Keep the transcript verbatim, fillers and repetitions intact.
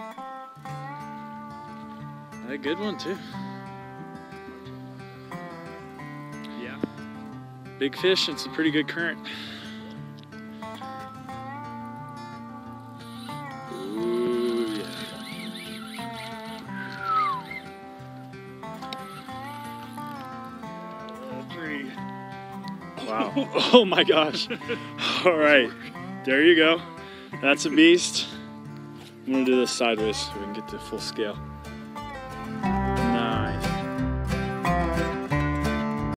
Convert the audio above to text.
A good one too. Yeah. Big fish, it's a pretty good current. Ooh, yeah. Three. Wow. Oh my gosh. All right. There you go. That's a beast. I'm gonna do this sideways so we can get to full scale.